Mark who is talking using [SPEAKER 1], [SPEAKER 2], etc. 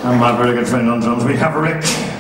[SPEAKER 1] And my very good friend on drums, we have Rick.